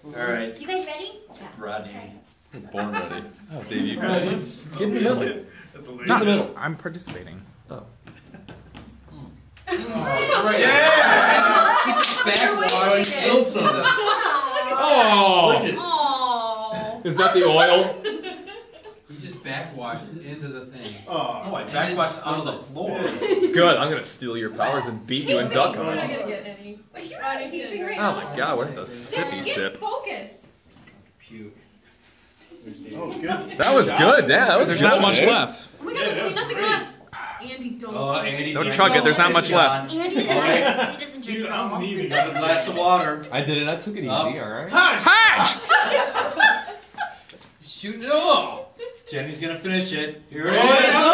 Alright. You guys ready? Rodney. Born ready. Oh, Davey. Nice. Get in the middle. Not in the middle. I'm participating. Oh. Right. Yeah! He just backwashed into the... Oh! Oh. Is that the oil? He just backwashed into the thing. Oh, I backwashed onto the floor. Good. I'm gonna steal your powers and beat you in duck We're not hunt. gonna get any. You're not taping right Oh now. my god, what the sippy Get sip. focused. Puke. Oh, good. That was good, yeah, that was There's good, not much dude. left. Oh my god, there's really nothing left. Andy, don't. Oh, Andy. Don't chug it, there's not much left. Andy doesn't drink Dude, at all. I'm leaving. Got a glass of water. I did it. I took it easy. Alright. Hatch! Shooting it all. Jenny's gonna finish it. Here it is.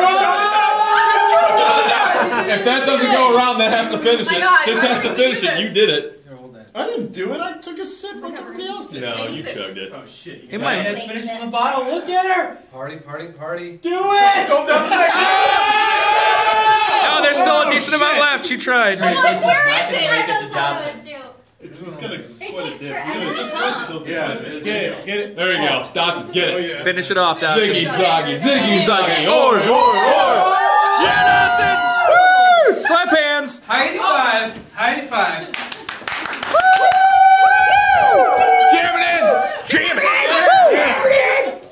If that doesn't go around, that has to finish Oh my it. God, This has to finish it. You did it. Here, hold that. I didn't do it. I took a sip like everybody else did. No, you chugged it. Oh shit. It might. Diana's finishing the bottle. Look at her. Party, party, party. Do it! Go down the Oh, there's still a decent amount left. She tried. Where is Not gonna it? make it to Johnson. It's gonna It quite a takes dip. forever. Just wait until Yeah, this. get it, get it. There you go. Dotson, get it. yeah. Finish it off, Ziggy Dawson. zaggy, ziggy zaggy. Oi, oi, oi. Yeah, Dawson! Woo! Slap hands. High five. High five. Jam it in. Jam it in.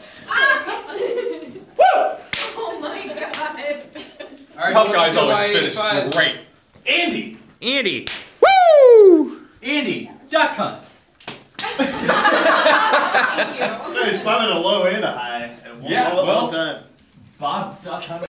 Oh my god. All right, Tough let's guys do always high finish fives. great. Andy. Andy. Woo! Andy. Duck hunt. Thank you. He's bombing a low and a high. At one, Yeah, all at well- one time. Bob Duck Hunt.